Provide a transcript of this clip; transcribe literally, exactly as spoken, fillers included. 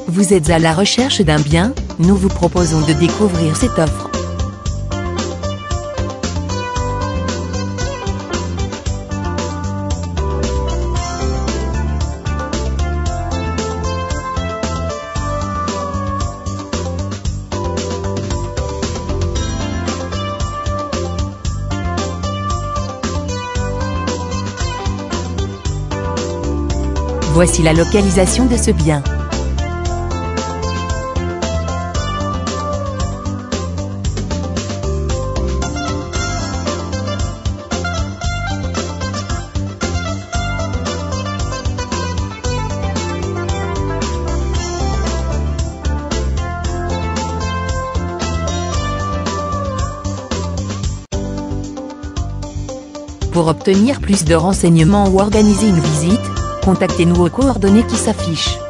Vous êtes à la recherche d'un bien? Nous vous proposons de découvrir cette offre. Voici la localisation de ce bien. Pour obtenir plus de renseignements ou organiser une visite, contactez-nous aux coordonnées qui s'affichent.